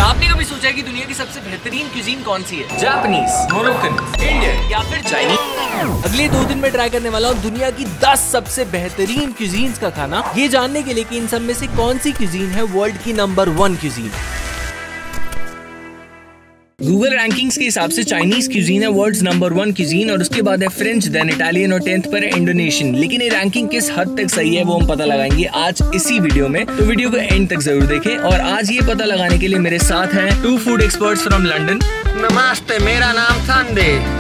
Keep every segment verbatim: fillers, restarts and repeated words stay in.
क्या आपने कभी सोचा है कि दुनिया की सबसे बेहतरीन क्यूजीन कौन सी है? जापानीज, मोरोक्कन, इंडियन या फिर चाइनीज? अगले दो दिन में ट्राई करने वाला हूँ दुनिया की दस सबसे बेहतरीन क्यूजीन्स का खाना, ये जानने के लिए कि इन सब में से कौन सी क्यूजीन है वर्ल्ड की number one cuisine. Google rankings के हिसाब से चाइनीज क्यूजीन है वर्ल्ड्स नंबर वन क्यूजीन, और उसके बाद है फ्रेंच, देन इटालियन और टेंथ पर है इंडोनेशियन। लेकिन ये रैंकिंग किस हद तक सही है वो हम पता लगाएंगे आज इसी वीडियो में, तो वीडियो को एंड तक जरूर देखें। और आज ये पता लगाने के लिए मेरे साथ हैं two food experts from London. नमस्ते, मेरा नाम संदे।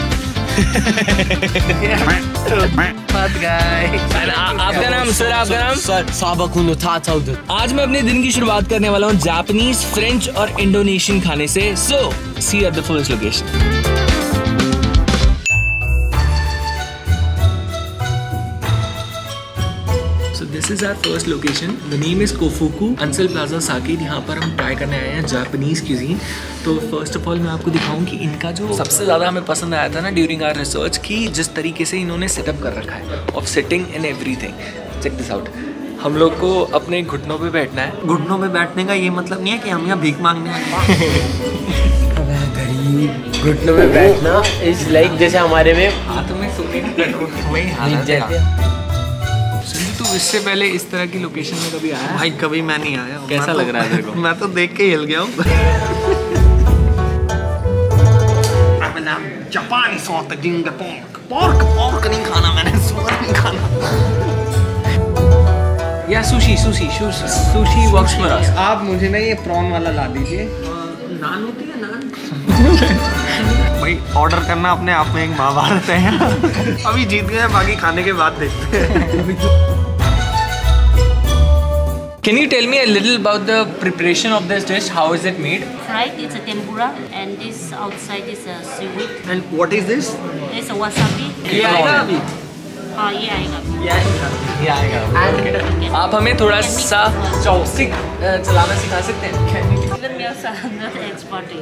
आपका नाम सर? आपका नाम सर साबकुनो था चौधरी। आज मैं अपने दिन की शुरुआत करने वाला हूँ जापानीज, फ्रेंच और इंडोनेशियन खाने से। So see at the first location. So this is our first location. The name is Kofuku Ansel Plaza Sakid। यहाँ पर हम ट्राई करने आए हैं जापानीज क्यूजीन। तो फर्स्ट ऑफ ऑल मैं आपको दिखाऊं कि इनका जो सबसे ज़्यादा हमें पसंद आया था ना ड्यूरिंग आवर रिसर्च, की जिस तरीके से इन्होंने सेटअप कर रखा है of sitting and everything. Check this out. हम लोग को अपने घुटनों पे बैठना है। घुटनों पे बैठने का ये मतलब नहीं है कि हम यहाँ भीख मांगने आए। गरीब घुटनों पे बैठना इज लाइक जैसे हमारे में हाथों में सोने की तो इससे पहले इस तरह की लोकेशन में कभी आया? भाई कभी मैं नहीं आया। कैसा लग रहा है तेरे को? मैं तो देख के हिल गया हूँ। जापानी sauce ginger pork pork pork नहीं खाना मैंने, सुअर नहीं खाना। या sushi sushi sushi sushi works for us. आप मुझे ना ये प्रॉन वाला ला दीजिए। नान होती है नान। भाई ऑर्डर करना अपने आप में एक महाभारत है। अभी जीत गए, बाकी खाने के बाद देखते हैं। Can you tell me a little about the preparation of this dish? How is it made? Fried, it's a tempura, and this outside is a seaweed. And what is this? It's a wasabi. ये आएगा अभी? हाँ ये आएगा। ये आएगा। ये आएगा। आप हमें थोड़ा सा चॉपस्टिक चलाना सिखा सकते हैं? Even we are not expert.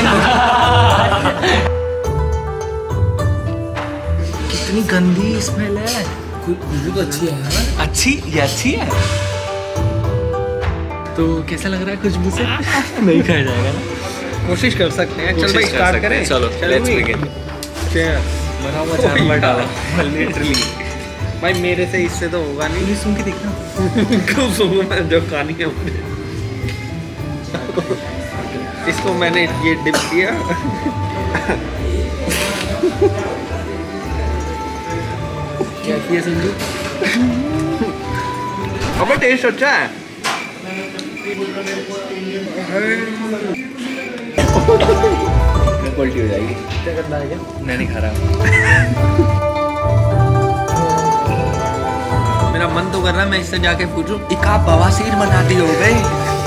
कितनी गंदी स्मेल है। खुशबू तो अच्छी है। अच्छी? ये अच्छी है? तो कैसा लग रहा है खुशबू से? नहीं खाया जाएगा ना? कोशिश कर सकते हैं। चल भाई स्टार्ट करें। चलो लेट्स बिगिन। मरा हुआ जानवर डाला लिटरली। भाई मेरे से इससे तो होगा नहीं। ये सुन के देखना। क्यों सुनूं मैं, जो खानी है मुझे। इसको मैंने ये डिप किया। क्या किया संजू? अब टेस्ट अच्छा है। उल्टी हो जाएगी। क्या करना है क्या? मैं नहीं खा रहा। मेरा मन तो कर रहा है मैं इससे जाके पूछूं, एक आप बवासीर बनाती हो गई।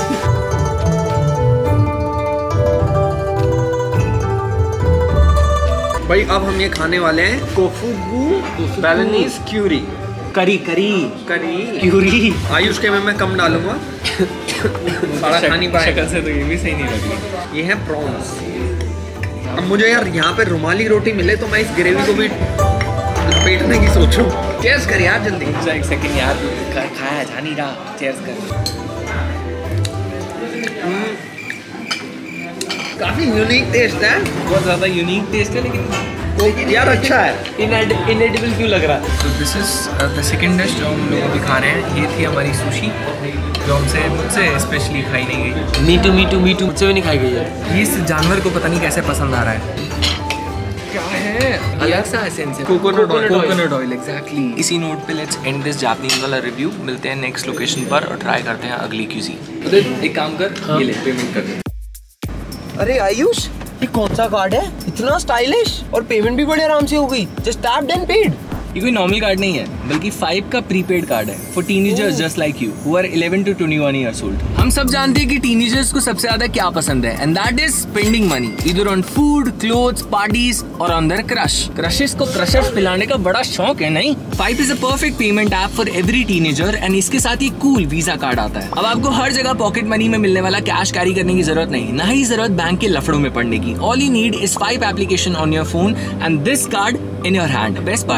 भाई अब हम ये खाने वाले हैं कोफुगू बैलेनीज क्यूरी। करी करी करी क्यूरी। आयुष के में मैं कम डालूंगा। सारा खा नहीं पाएगा। शक्ल से तो ये भी सही नहीं लग रहा। ये है प्रॉन्स। अब मुझे यार यहाँ पे रुमाली रोटी मिले तो मैं इस ग्रेवी को भी पेटने की सोचूं। चेयर्स कर यार जल्दी। एक सेकंड यार, खाया जा नहीं रहा। चेयर्स कर। काफी यूनिक टेस्ट है। बहुत ज़्यादा यूनिक टेस्ट है, लेकिन यार अच्छा है। इनएडिबल क्यों लग रहा है? तो this is the second dish जो हम लोग अभी खा रहे हैं। ये थी हमारी सुशी, जो हमसे मुझसे स्पेशली खाई नहीं गई। मीटू मीटू मीटू मुझसे भी नहीं खाई गई है। ये इस जानवर को पता नहीं कैसे पसंद आ रहा है। क्या है? अलग सा एसेंस है। Coconut oil. Coconut oil, exactly. इसी नोट पे लेट्स एंड दिस जापानीज वाला रिव्यू। मिलते हैं नेक्स्ट लोकेशन पर और ट्राई करते हैं अगली क्यूजीन। तो एक काम कर, ये ले पेमेंट कर दे। अरे आयुष, ये कौन सा कार्ड है? इतना स्टाइलिश, और पेमेंट भी बड़े आराम से हो गई। Just tapped and paid. ये कोई नॉर्मल कार्ड नहीं है, बल्कि फाइव का प्रीपेड कार्ड है for teenagers just like you who are eleven to twenty one years old. हम सब जानते हैं कि टीनेजर्स को सबसे ज्यादा क्या पसंद है, and that is spending money either on food, clothes, parties और ऑन देयर क्रश। क्रशेस को क्रशर्स पिलाने का बड़ा शौक है, नहीं? Five is a perfect payment app for every teenager, and इसके साथ ही कूल वीजा कार्ड आता है। अब आपको हर जगह पॉकेट मनी में मिलने वाला कैश कैरी करने की जरूरत नहीं, ना ही जरूरत बैंक के लफड़ों में पड़ने की। All you need is Five application on your phone and this card in your hand. Best part है कि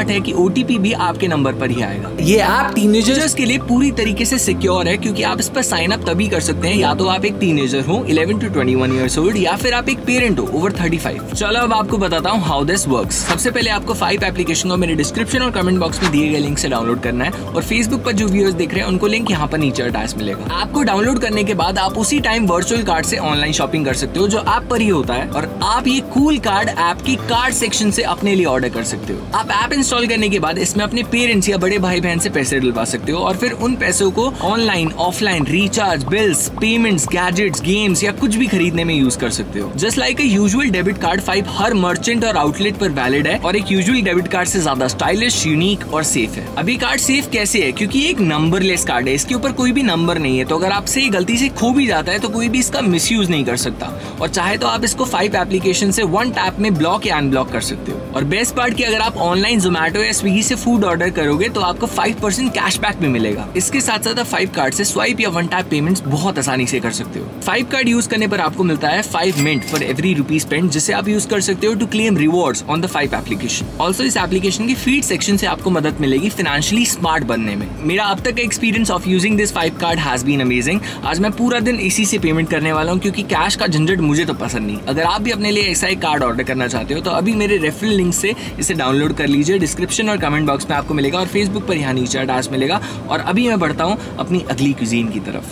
ओटीपी भी आपके नंबर पर ही आएगा। ये ऐप टीनेजर्स के लिए पूरी तरीके से सिक्योर है, क्योंकि आप इस पर साइन अप तभी कर सकते हैं या तो आप एक टीनेजर हो eleven to twenty one years old, या फिर आप एक पेरेंट हो ओवर थर्टी फाइव। चलो अब आपको बताता हूँ हाउ दिस वर्क्स। सबसे पहले आपको फाइव एप्लीकेशन को मेरे डिस्क्रिप्शन और कमेंट बॉक्स में दिए गए लिंक से डाउनलोड करना है, और फेसबुक पर जो व्यूअर्स देख रहे हैं उनको लिंक यहाँ पर नीचे अटैच मिलेगा। आपको डाउनलोड करने के बाद आप उसी टाइम वर्चुअल कार्ड से ऑनलाइन शॉपिंग कर सकते हो जो ऐप पर ही होता है, और आप ये कूल कार्ड ऐप की कार्ड सेक्शन से अपने लिए ऑर्डर कर सकते हो। आप ऐप इंस्टॉल करने के बाद इसमें अपने पेरेंट्स या बड़े भाई बहन से पैसे डलवा सकते हो, और फिर उन पैसों को online offline recharge, bills, payments, gadgets, games या कुछ भी खरीदने में यूज कर सकते हो। Just like a usual debit card, Five हर मर्चेंट और आउटलेट पर वैलिड है, और एक यूजुअल डेबिट कार्ड से ज्यादा स्टाइलिश, यूनिक और सेफ है। अभी कार्ड सेफ कैसे है? क्योंकि एक नंबरलेस कार्ड है, इसके ऊपर कोई भी नंबर नहीं है, तो अगर आपसे गलती से खो भी जाता है तो कोई भी इसका मिसयूज नहीं कर सकता, और चाहे तो आप इसको फाइव एप्लीकेशन से वन टैप में ब्लॉक या अनब्लॉक कर सकते हो। और बेस्ट पार्ट कि अगर आप ऑनलाइन जोमेटो या स्विगी से फूड ऑर्डर करोगे तो आपको फाइव परसेंट कैशबैक भी मिलेगा। इसके साथ साथ आप फाइव कार्ड से स्वाइप या वन टैप पेमेंट्स बहुत आसानी से कर सकते हो। फाइव कार्ड यूज करने पर आपको मिलता है Five mint for every rupee spend, जिसे आप यूज कर सकते हो to claim rewards on the five application. Also इस एप्लीकेशन की फीड सेक्शन से आपको मदद मिलेगी फाइनेंशियली स्मार्ट बनने में। मेरा अब तक का experience of using this Five card has been amazing. आज मैं पूरा दिन इसी से पेमेंट करने वाला हूँ, क्योंकि कैश का झंझट मुझे तो पसंद नहीं। अगर आप भी अपने लिए ऐसा एक कार्ड ऑर्डर करना चाहते हो तो अभी मेरे रेफरल लिंक से इसे डाउनलोड कर लीजिए। डिस्क्रिप्शन और कमेंट बॉक्स में आपको मिलेगा, और फेसबुक पर यहाँ नीचे अटैच मिलेगा। और अभी मैं बढ़ता हूँ अपनी अगली क्यूजीन की तरफ।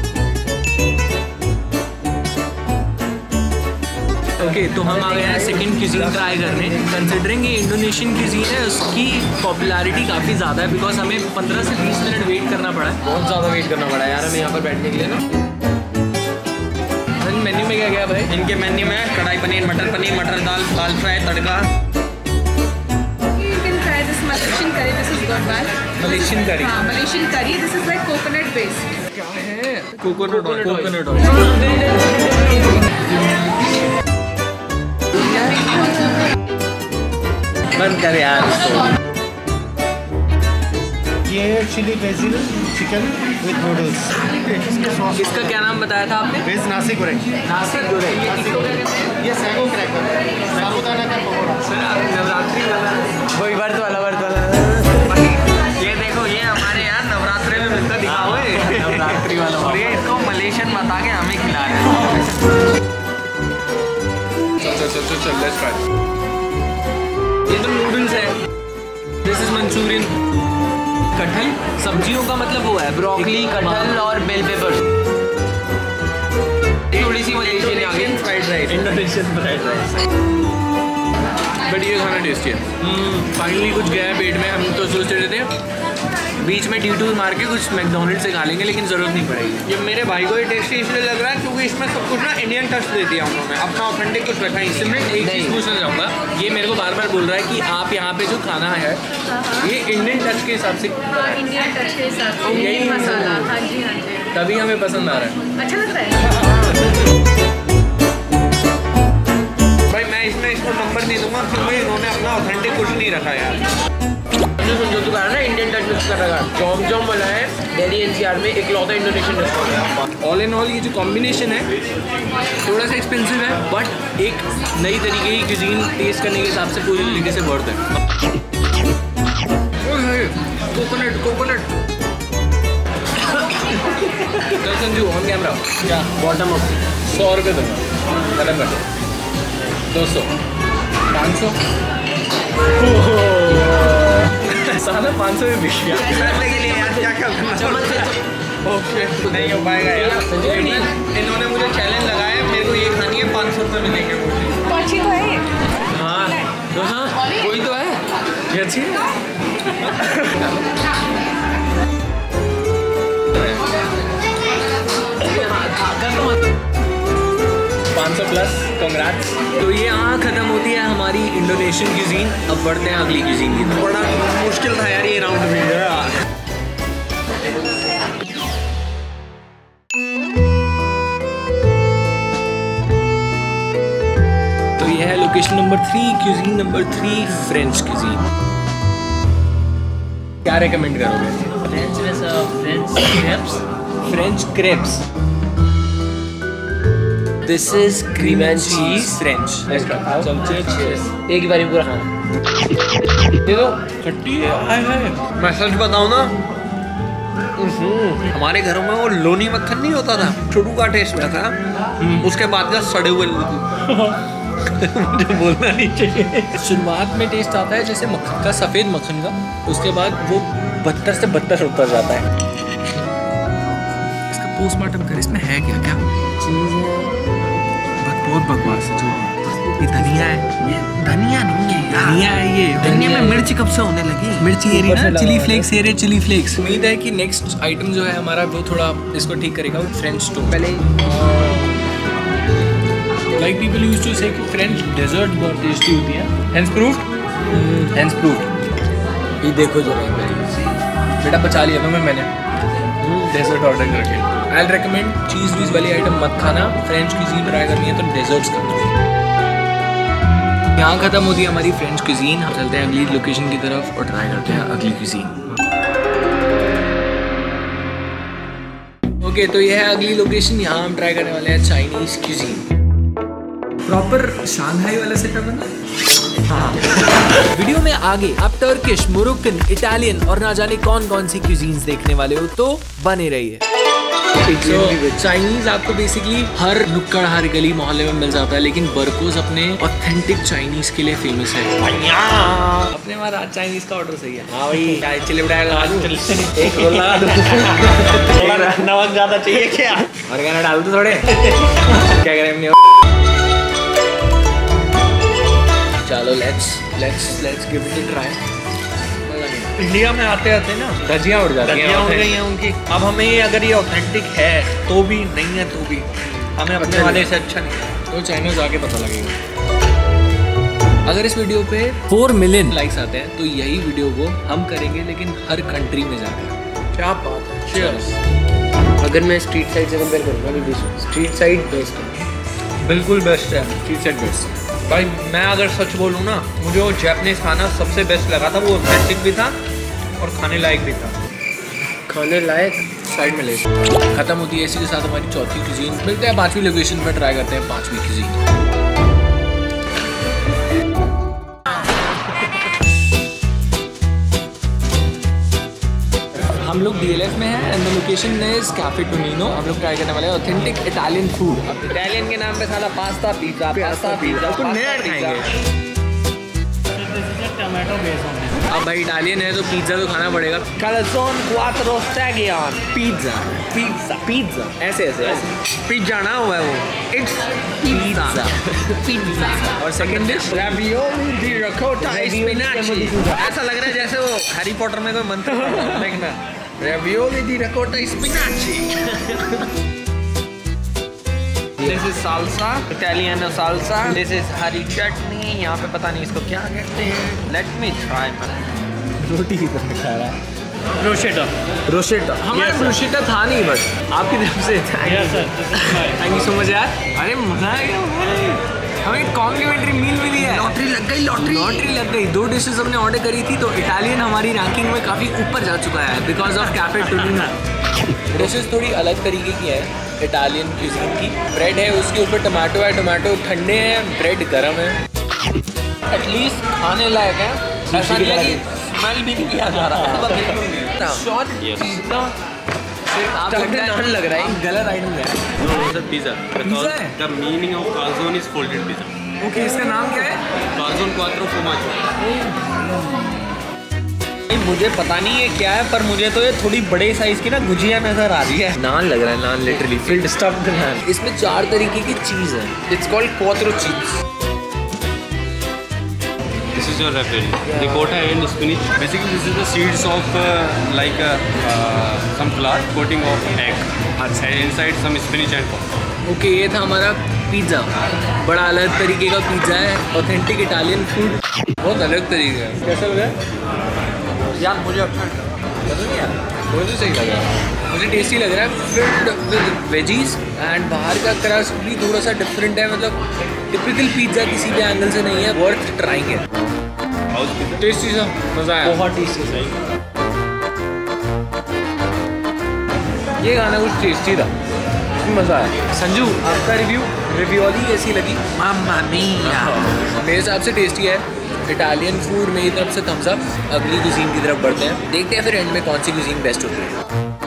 ओके okay, तो हम आ गए हैं सेकंड क्यूजीन ट्राई करने। कंसिडरिंग ये इंडोनेशियन क्यूजीन है, उसकी पॉपुलैरिटी काफ़ी ज़्यादा है, बिकॉज हमें पंद्रह से बीस मिनट वेट करना पड़ा है। बहुत ज़्यादा वेट करना पड़ा है यार हमें यहाँ पर बैठने के लिए ना। मेन्यू में क्या गया भाई? इनके मेन्यू में कढ़ाई पनीर, मटर पनीर, मटर दाल, dal fry, tadka. Malaysian curry, this is good one. Malaysian curry. हाँ, Malaysian curry. This is like coconut based. क्या है? Coconut oil. Coconut oil. बंद कर यार। ये है chilli basil chicken with noodles. इसका क्या नाम बताया था आपने? Veg nasi goreng. Nasi goreng. ये सैगो क्रैकर, साबूदाना का पकौड़ा। सर आप नवरात्रि वाला वही वर्त वाला वर्त वाला। ये देखो ये हमारे यहाँ नवरात्रि में मिलता दिखा हुआ है। नवरात्रि वाला, और ये इसको मलेशियन बता के हमें खिला रहे हैं। चल चल चल चल लेट्स ट्राई। ये तो नूडल्स है। This is Manchurian. कटहल सब्जियों का मतलब वो है ब्रोकली, कटहल और बेल पेपर्स। थोड़ी सी मलेशियन आ गई fried rice, Indonesian fried rice. But ये खाना टेस्टी है। फाइनली कुछ गया है पेट में। हम तो सोच रहे थे बीच में ड्यूटूर मार के कुछ मैकडोनल्ड से खा लेंगे, लेकिन जरूरत नहीं पड़ेगी। ये मेरे भाई को ये टेस्टी इसलिए लग रहा है क्योंकि इसमें सब कुछ ना इंडियन टच दे दिया उन्होंने, अपना ऑथेंटिक कुछ रखा है। सिमरन एक चीज़ पूछना चाहूँगा, ये मेरे को बार बार बोल रहा है कि आप यहाँ पे जो खाना है ये इंडियन टच के हिसाब से, हाँ, इंडियन टच के हिसाब से यही मसाला। हाँ जी हाँ जी, तभी हमें पसंद आ रहा है। अच्छा लग रहा है। भाई मैं इसमें इसको नंबर नहीं दूंगा क्योंकि इन्होंने अपना ऑथेंटिक कुछ नहीं रखा यार। जो दुकान है इंडियन टच मिक्स कर रखा है। जॉम जॉम वाला है दिल्ली एनसीआर में इकलौता इंडोनेशियन रेस्टोरेंट है। ऑल इन ऑल ये जो कॉम्बिनेशन है थोड़ा सा एक्सपेंसिव है, बट एक नई तरीके की क्यूजीन टेस्ट करने के हिसाब से पूरी तरीके से वर्थ है। Coconut coconut Sanju on camera क्या बॉटम अप सौ रुपये दूंगा, खत्म कर दो। दो सौ पाँच सौ साला पाँच सौ में बिक गया के लिए यार क्या क्या ओके नहीं हो पाएगा यार। इन्होंने मुझे चैलेंज लगाया, मेरे को ये खानी है, पाँच सौ रुपये मिलेंगे मुझे। तो अच्छी तो है ये। हाँ तो हाँ कोई तो है ये अच्छी है। पाँच सौ प्लस कंग्रेट्स। तो ये यहाँ खत्म होती है हमारी इंडोनेशियन क्यूजीन। अब बढ़ते हैं अगली क्यूजीन की तरफ। बड़ा मुश्किल था यार ये राउंड भी यार। तो ये है location number three, cuisine number three, French cuisine. क्या रेकमेंड करोगे? फ्रेंच वैसा French crepes French crepes. This is cream and cheese French. एक ही बारी पूरा खाना। ये तो खट्टी है। हाय हाय। मैं सच बताऊं ना, हमारे घरों में वो लोनी मक्खन नहीं होता था, शुरू का टेस्ट था, उसके बाद का सड़े हुए मुझे बोलना नहीं चाहिए। शुरुआत में टेस्ट आता है जैसे मक्खन का, सफेद मक्खन का, उसके बाद वो बदतर से बदतर उतर जाता है। इसका पोस्टमार्टम कर, इसमें है क्या क्या चीज़ है? बहुत बकवास है। जो ये धनिया है, ये धनिया नहीं है, धनिया है ये। धनिया में मिर्ची कब से होने लगी? मिर्ची ये रही ना, चिली फ्लेक्स ये रहे, चिली फ्लेक्स। उम्मीद है कि नेक्स्ट आइटम जो है हमारा वो थोड़ा इसको ठीक करेगा। फ्रेंच टोस्ट पहले like people used to say कि फ्रेंच डेजर्ट बहुत टेस्टी होती है। Hands proofed, hands proofed. ये देखो जरा बेटा, पचा लिया था मैं मैंने डेजर्ट ऑर्डर करके। आई विल रेकमेंड चीज़ वीज़ वाली आइटम मत खाना, फ्रेंच क्यूजीन ट्राई करनी है तो डेजर्ट्स करना। यहाँ खत्म होती है हमारी फ्रेंच क्यूजीन। हम चलते हैं अगली लोकेशन की तरफ और ट्राई करते हैं अगली क्यूजीन। ओके, तो ये है अगली लोकेशन। यहाँ हम ट्राई करने वाले हैं चाइनीज क्यूजीन। प्रॉपर शांघाई वाला सेटअप है ना। हाँ। वीडियो में आगे आप टर्किश, मोरक्कन, इटालियन और ना जाने कौन कौन सी क्यूजीन्स देखने वाले हो, तो बने रहिए। चाइनीज so, आपको बेसिकली हर नुक्कड़ हर गली मोहल्ले में मिल जाता है, लेकिन बरकोस अपने ऑथेंटिक चाइनीज के लिए फेमस है। अपने हमारा चाइनीज का ऑर्डर सही है। हाँ भाई, चिली फ्लेक्स एक रोल लगा दो। नमक ज्यादा चाहिए क्या? और गाना डाल दो थोड़े। क्या करें अपनी। चलो let's let's let's give it a try. India में आते आते ना धजियाँ उड़ जाती हैं, धजियाँ उड़ गई हैं उनकी। अब हमें ये अगर ये ऑथेंटिक है तो भी, नहीं है तो भी, हमें अपने वाले से अच्छा नहीं है। तो चाइना जाके पता लगेगा। अगर इस वीडियो पे फोर मिलियन लाइक्स आते हैं तो यही वीडियो को हम करेंगे, लेकिन हर कंट्री में जाकर। क्या बात है। Cheers। अगर मैं स्ट्रीट साइड से कंपेयर करूँगा तो स्ट्रीट साइड बेस्ट है, बिल्कुल बेस्ट है। Street side best. भाई मैं अगर सच बोलूँ ना, मुझे वो जैपनीज खाना सबसे बेस्ट लगा था। वो ऑथेंटिक भी था और खाने लायक भी था। खाने लायक। साइड में ले खत्म होती है। इसी के साथ हमारी चौथी क्यूजीन। मिलते हैं पांचवी लोकेशन पर, ट्राई करते हैं पांचवी क्यूजीन। हम लोग डी एल एफ में हैं and the location is cafe Tonino. हम लोग ट्राई करने वाले हैं ऑथेंटिक इटालियन फूड। इटालियन के नाम पे साला पास्ता पिज़्ज़ा, पास्ता पिज़्ज़ा, कुछ नया खाएंगे। टमाटो बेस होंगे। अब भाई इटालियन है तो पिज्ज़ा तो खाना पड़ेगा। Calzone quattro stagioni pizza, pizza, pizza ऐसे ऐसे ऐसे पिज़्ज़ा ना हुआ है वो, इट्स पिज्ज़ा पिज्ज़ा। और second dish ravioli di ricotta e spinaci। ऐसा लग रहा है जैसे वो हैरी पॉटर में कोई मंत्र देखना। ravioli di ricotta e spinaci। This is salsa, Italian salsa. This is हरी चटनी। यहाँ पे पता नहीं इसको क्या कहते हैं। Let me try man। रोटी की तरह खा रहा है। ब्रोशेटा। रोशेटा हमारा ब्रोशेटा था नहीं, बट आपकी तरफ से थैंक यू सो मच यार। अरे मजा आ गया, हमें कॉम्प्लीमेंट्री मील मिली है। लॉटरी लग गई, लॉटरी लॉटरी लग गई। दो डिशेस हमने ऑर्डर करी थी, तो इटालियन हमारी रैंकिंग में काफ़ी ऊपर जा चुका है because of cafe Tonino. Dishes थोड़ी अलग तरीके की है इटालियन क्यूजीन की। ब्रेड है, उसके ऊपर टमाटो है, टमाटो ठंडे हैं, ब्रेड गर्म है। एटलीस्ट खाने लायक है। ऐसा नहीं है कि स्मेल भी नहीं किया जा रहा है। शॉर्ट पिज़्ज़ा नान लग रहा है। गलत आइटम है। Pizza. Pizza है? The meaning of calzone is folded pizza. Okay, इसका नाम क्या है? Calzone quattro formaggio. मुझे पता नहीं ये क्या है, पर मुझे तो ये थोड़ी बड़े साइज की ना गुजिया नजर आ रही है। नान लग रहा है, naan literally filled stuffed naan. इसमें चार तरीके की चीज़ है। It's called quattro cheese. This is your ravioli. Ricotta and spinach. Basically, this is the seeds of uh, like uh, uh, some flour, coating of egg. And inside some spinach and pork. Okay, ये था हमारा pizza. बड़ा अलग तरीके का pizza है, authentic Italian food. बहुत अलग तरीके का। कैसा लग रहा है यार? मुझे अच्छा यार, मुझे सही लग रहा है, मुझे टेस्टी लग रहा है। फिल्ड विद वेजीज एंड बाहर का क्रस्ट भी थोड़ा सा डिफरेंट है, मतलब टिपिकल पिज़्ज़ा किसी भी एंगल से नहीं है। वर्थ ट्राइंग है। टेस्टी सा, मज़ा आया। बहुत टेस्टी सही। ये गाना कुछ टेस्टी था। काफी मजा आया। संजू, आपका रिव्यू रेवियोली कैसी लगी? मामा मिया। मेरे हिसाब से टेस्टी है। इटालियन फूड मेरी तरफ से थम्स अप। अगली कुजीन की तरफ बढ़ते हैं, देखते हैं फिर एंड में कौन सी कुजीन बेस्ट होती है।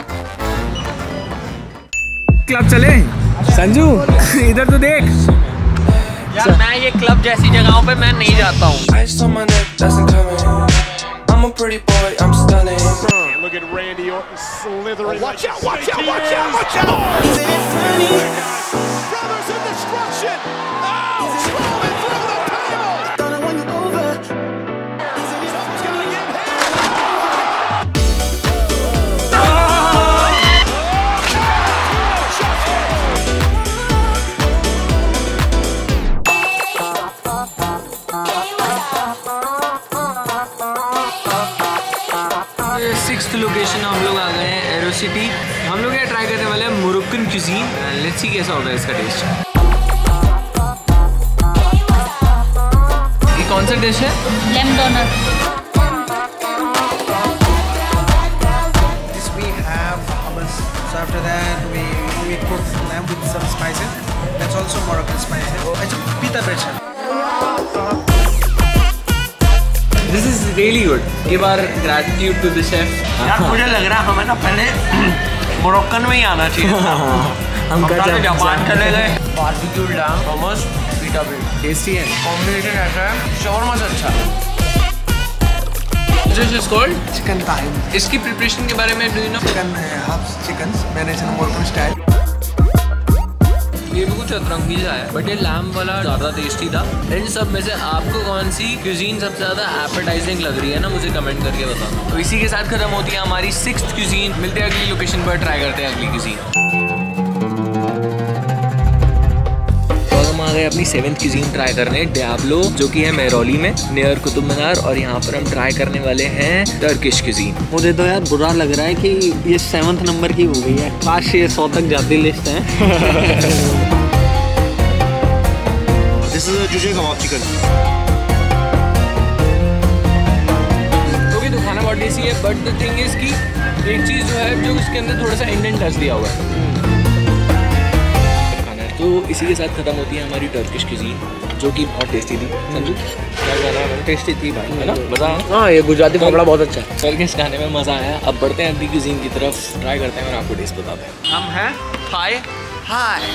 क्लब चले संजू, इधर तो देख यार, मैं ये क्लब जैसी जगहों पे मैं नहीं जाता हूँ। Look at Randy Orton slithering. Watch out, watch out, watch out, watch out! Brothers in destruction! Oh, rolling through the table! Gonna win you over. Someone's gonna get hit! Sixth location हम लोग आ गए हैं, arrow city. हम लोग यहाँ try करने वाले हैं मोरक्कन क्यूजीन। लेट्स सी कैसा होगा इसका टेस्ट। ये कौन सा डिश है? Lamb donut. This we have hummus. So after that we we cook lamb with some spices. That's also Moroccan spices. It's a pita bread. This is really good. Give our gratitude to the chef. यार मुझे लग रहा है हमें ना पहले Moroccan में ही आना चाहिए था। हम हम का जापान चले गए। Barbecue lamb, hummus, pita bread। Tasty है। कॉम्बिनेशन ऐसा है, शवरमा से अच्छा। This is called Chicken thigh. इसकी प्रिपरेशन के बारे में do you know? Chicken half chickens. Managed in Moroccan style. ये भी कुछ अतरंगी सा है, बट ये लैम्ब वाला ज़्यादा टेस्टी था। इन सब में से आपको कौन सी क्यूजीन सबसे ज़्यादा एपेटाइजिंग लग रही है ना, मुझे कमेंट करके बताओ। तो इसी के साथ खत्म होती है हमारी सिक्स्थ क्यूजीन। मिलते हैं अगली लोकेशन पर, ट्राई करते हैं अगली क्यूजीन। और हम आ गए अपनी सेवेंथ क्यूजीन ट्राई करने, डियाब्लो, जो कि है मेहरौली में नियर कुतुब मीनार। और यहाँ पर हम ट्राई करने वाले हैं टर्किश क्यूजीन। मुझे तो यार बुरा लग रहा है कि ये सेवंथ नंबर की हो गई है। काश ये सौ तक जाती लिस्ट है। This is a Juju kebab chicken. तो भी तो खाना बहुत टेस्टी है, बट द थिंग इज कि एक चीज़ जो है जो उसके अंदर थोड़ा सा इंडियन टच दिया हुआ है खाना है। तो इसी के साथ खत्म होती है हमारी टर्किश क्यूजीन, जो कि बहुत टेस्टी थी। संजू क्या कहना है? टेस्टी थी भाई, है ना? मज़ा आया। हाँ, ये गुजराती फाफड़ा बहुत अच्छा है। टर्किश खाने में मज़ा आया। अब बढ़ते हैं अगली क्यूजीन की तरफ, ट्राई करते हैं और आपको टेस्ट बताते हैं। हम हैं थाई। हाय,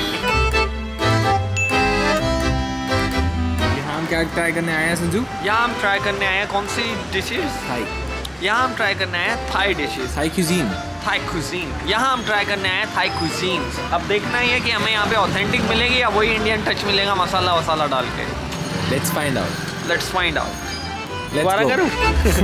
हम क्या ट्राई करने आए हैं संजू? यहाँ हम ट्राई करने आए हैं कौन सी डिशेस? थाई। यहाँ हम ट्राई करने आए हैं Thai dishes, Thai cuisine. Thai cuisine. यहाँ हम ट्राई करने आए हैं थाई कुजीन। अब देखना ही है कि हमें यहाँ पे ऑथेंटिक मिलेगी या वही इंडियन टच मिलेगा मसाला वसाला डाल के। Let's find out. Let's find out. Let's दोबारा go. करूँ?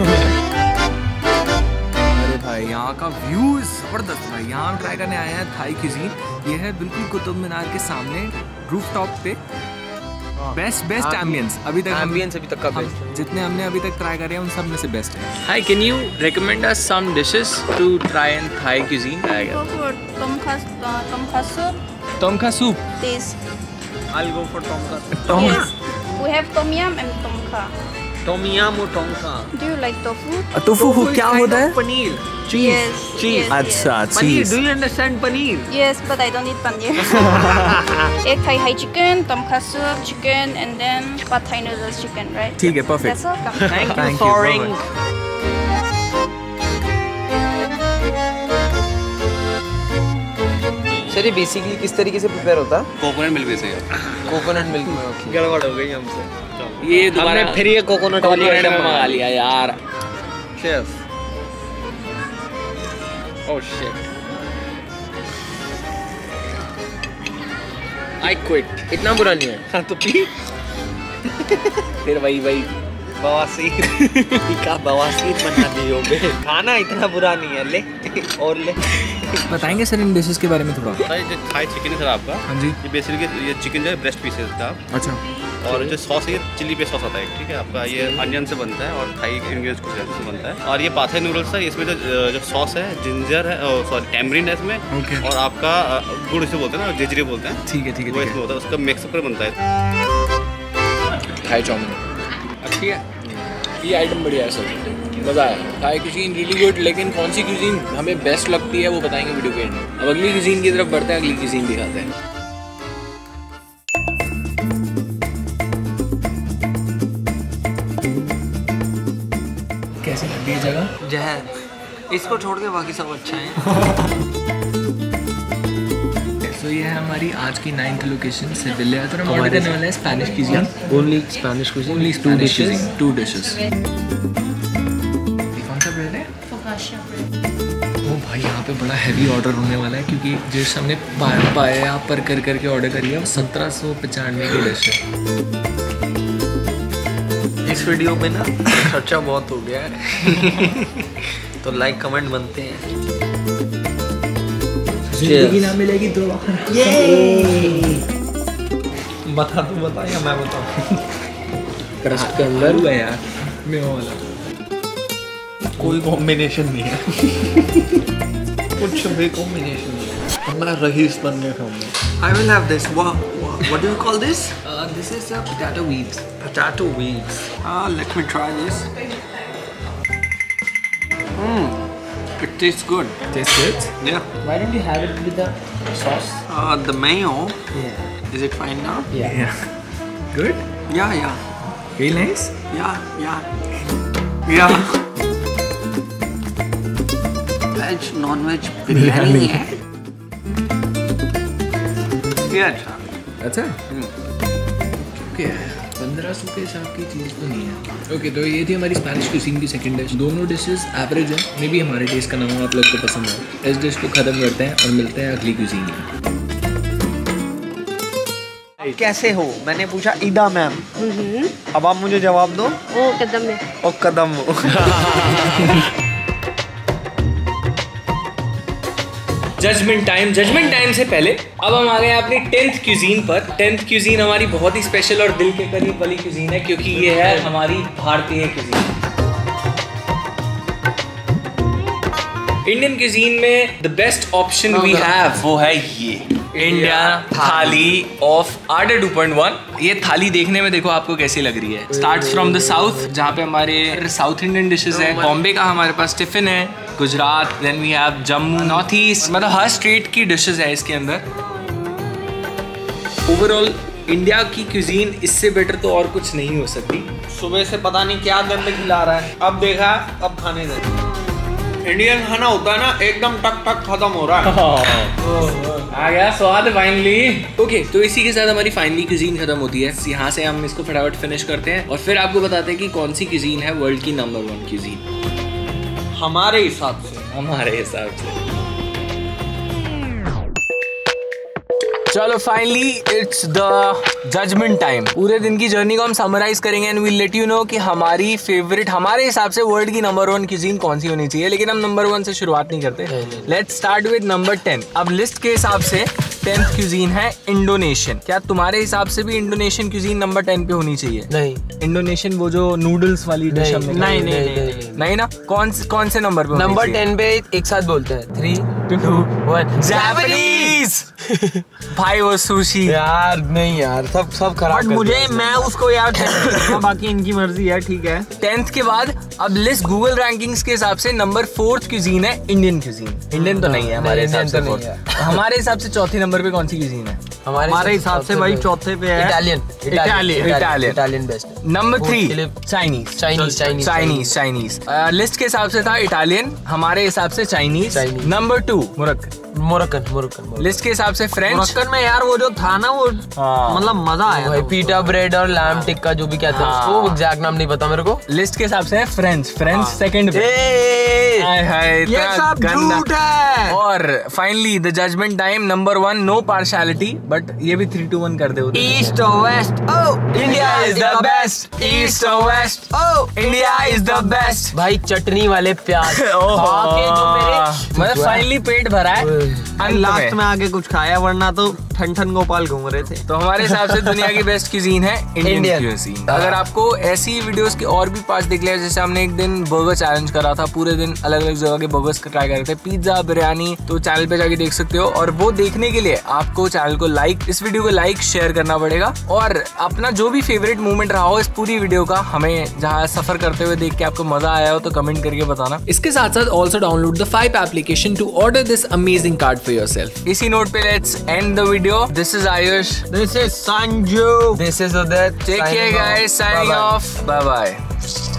अरे भाई यहाँ का व्यू जबरदस्त भाई। यहाँ हम ट्राई करने आए हैं थाई क्यूजीन। ये है बिल्कुल कुतुब मीनार के सामने रूफ टॉप पे। बेस्ट बेस्ट एम्बियंस अभी तक एम्बियंस अभी तक का हम, बेस्ट। जितने हमने अभी तक ट्राई करे हैं उन सब में से बेस्ट है। Hi, can you recommend us some dishes to try in Thai cuisine? Go for tom kha uh, tom kha soup. Tom kha soup. This. I'll go for tomka. Yes. We have tom yum and tom kha. Tom yum or tomka? Do you like tofu? Tofu क्या होता है? Paneer. Yes. cheese. Yes, अच्छा, पनीर। चीज। Do you understand paneer? Yes, but I don't eat paneer. Egg Thai Thai chicken, tom kha soup chicken, and then pad Thai noodles chicken, right? ठीक है, perfect. That's all. Come. Thank you, Thank you, Soaring. Sir ये basically किस तरीके से prepare होता है? Coconut milk से coconut milk में। ओके, गड़बड़ हो गई हमसे। ये हमने फिर ये कोकोनट वाली कोकोनट आइटम में मंगा लिया यार। Chef. Oh shit, I quit. इतना बुरा नहीं है। हाँ तो पी। फिर वही वही बवासीर का बवासीर बना दियो बे। खाना इतना बुरा नहीं है, ले और ले। बताएंगे सर इन डिशेस के बारे में थोड़ा? सर जो थाई चिकन है सर आपका, हाँ जी। ये बेसिकली ये चिकन जो है ब्रेस्ट पीसेस का, अच्छा। और जो सॉस है चिली पे सॉस आता है, ठीक है आपका। ये अनियन से बनता है और थाई इंग्रेडिएंट्स कुछ से बनता है। और ये पाथाई नूडल्स है, इसमें जो जो सॉस है जिंजर है, सॉरी टैमरिन है इसमें। Okay. और आपका अ, गुड़ इसे बोलते हैं ना, जेजरे बोलते हैं। ठीक है ठीक है वो ठीक इसमें है। होता है, उसका मिक्स कर बनता है। थाई चाउमीन अच्छी है। ये आइटम बढ़िया है सर, मज़ा आया। थाई क्यूजीन रियली गुड, लेकिन कौन सी क्यूजीन हमें बेस्ट लगती है वो बताएंगे वीडियो के एंड में। अब अगली क्यूजीन की तरफ बढ़ते हैं, अगली क्यूजीन दिखाते हैं। कैसी लगती है जगह? जहर, इसको छोड़ के बाकी सब अच्छा है। तो ये है हमारी आज की नाइन्थ लोकेशन सेविलिया। तो हम ऑर्डर करने वाले हैं Spanish cuisine, only Spanish cuisine, only two dishes, two dishes. कौन सा ब्रेड है? फोकाशिया ब्रेड। ओ भाई यहाँ पे बड़ा हैवी ऑर्डर होने वाला है, क्योंकि जिस हमने पाया पाया पर कर करके ऑर्डर करी है वो सत्रह सौ पचानवे की डिश है। इस वीडियो में ना खर्चा बहुत हो गया है तो लाइक कमेंट बनते हैं। जिंदगी ना मिलेगी दोबारा। बता तू बता या मैं बताऊँ? क्रस्ट के अंदर हुआ यार मैं वाला कोई कॉम्बिनेशन नहीं है। कुछ भी कॉम्बिनेशन नहीं है। मैं रईस बनने खाऊंगा। I will have this. What, what, what do you call this? Uh, this is a potato weeds. Potato weeds. Ah, let me try this. Hmm, it tastes good. Tastes good. Yeah. Why don't you have it with the sauce? Uh, the mayo. Yeah. Is it fine now? Yeah. yeah. Good. Yeah, yeah, Feel nice? yeah, yeah, yeah. Veg, non-veg biryani है। ये अच्छा। अच्छा। Okay, पंद्रह सौ के हिसाब की चीज़ तो नहीं है। ओके, तो ये थी हमारी स्पेनिश क्यूजीन की सेकंड डिश। दोनों डिशेस एवरेज है, मे बी हमारे टेस्ट का नाम आप लोग को पसंद है। इस डिश को ख़त्म करते हैं और मिलते हैं अगली क्यूजीन में। कैसे हो? मैंने पूछा ईदा मैम। अब आप मुझे जवाब दो। ओ कदम में। ओ कदम हो। Judgement time. जजमेंट टाइम से पहले अब हम आ गए अपनी टेंथ क्यूजीन पर। टेंथ क्यूजीन हमारी बहुत ही स्पेशल और दिल के करीब वाली क्यूजीन है, क्योंकि ये है हमारी भारतीय क्यूजीन। इंडियन क्यूजीन में the best option we have वो है ये India thali of order two point one. ये थाली देखने में देखो आपको कैसी लग रही है। स्टार्ट्स फ्रॉम द साउथ, जहाँ पे हमारे साउथ इंडियन डिशेस है। बॉम्बे का हमारे पास टिफिन है, Gujarat, then we have Jammu, north east, मतलब हर स्टेट की डिशेस है इसके अंदर। ओवरऑल इंडिया की क्यूजीन इससे बेटर तो और कुछ नहीं हो सकती। सुबह से पता नहीं क्या गंद खिला रहा है, अब देखा अब खाने दे। इंडियन खाना होता है ना, एकदम टक टक खत्म हो रहा है। आ गया स्वाद फाइनली। ओके, तो इसी के साथ हमारी फाइनली क्यूजीन खत्म होती है। यहाँ से हम इसको फटाफट फिनिश करते हैं और फिर आपको बताते हैं कि कौन सी क्यूजीन है वर्ल्ड की नंबर वन क्यूजीन हमारे हिसाब से। हमारे हिसाब से। चलो finally it's the judgement time. पूरे दिन की जर्नी को हम समराइज करेंगे and we let you know कि हमारी फेवरेट, हमारे हिसाब से वर्ल्ड की नंबर वन क्यूजीन कौन सी होनी चाहिए। लेकिन हम नंबर वन से शुरुआत नहीं करते। Let's start with number ten. अब लिस्ट के हिसाब से टेंथ क्यूजीन है इंडोनेशियन। क्या तुम्हारे हिसाब से भी इंडोनेशियन क्यूजीन नंबर टेन पे होनी चाहिए? नहीं। इंडोनेशियन वो जो नूडल्स वाली डिश हमने नहीं नहीं नहीं नहीं ना। कौन कौन से नंबर पे? नंबर टेन पे एक साथ बोलते हैं, थ्री टू वन, जापानीज। भाई वो सुशी यार नहीं यार, सब सब खराब। मुझे मैं उसको यार बाकी इनकी मर्जी है, ठीक है। टेंथ के बाद अब लिस्ट गूगल रैंकिंग्स के हिसाब से नंबर फोर्थ क्यूजीन है इंडियन क्यूजीन। इंडियन तो नहीं है हमारे हिसाब से। हमारे हिसाब से चौथी नंबर पे कौन सी क्यूजीन है? हमारे हिसाब से भाई चौथे पे है Italian. Italian Italian Italian best. Number three Chinese. Chinese Chinese Chinese Chinese list के हिसाब से था इटालियन, हमारे हिसाब से Chinese. Number two Moroccan. Moroccan Moroccan list के हिसाब से फ्रेंच। मोरक्कन में यार वो जो था ना वो मतलब मजा आया भाई। पीटा ब्रेड और लैम टिक्का जो भी कहते हैं उसको, एग्जैक्ट नाम नहीं पता मेरे को। लिस्ट के हिसाब से फ्रेंच। फ्रेंच सेकंड पे। हाय हाय ये सब झूठ है। और finally the judgement time number one, no partiality, but ये भी थ्री टू वन कर दे। ईस्ट और west, oh India is the best. East और west, oh India is the best. भाई चटनी वाले प्याज खा के जो मेरे मतलब फाइनली पेट भरा है। लास्ट में आगे कुछ खाया, वरना तो ठन ठन गोपाल घूम रहे थे। तो हमारे हिसाब से दुनिया की बेस्ट क्यूजीन है इंडियन क्यूजीन। अगर आपको ऐसी वीडियोस के और भी पांच देख लिया, जैसे हमने एक दिन बर्गर चैलेंज करा था, पूरे दिन अलग अलग जगह के बर्गर्स ट्राई कर रहे थे, पिज्जा, बिरयानी, तो चैनल पे जाके देख सकते हो। और वो देखने के लिए आपको चैनल को लाइक इस वीडियो को लाइक शेयर करना पड़ेगा, और अपना जो भी फेवरेट मोमेंट रहा हो इस पूरी वीडियो का, हमें जहाँ सफर करते हुए देख के आपको मजा आया हो तो कमेंट करके बताना। इसके साथ साथ also download the five application to order this amazing card for yourself. इसी नोट पे let's end the video. This is Ayush, This is Sanju. This is Udit. Take care guys, signing off, bye bye.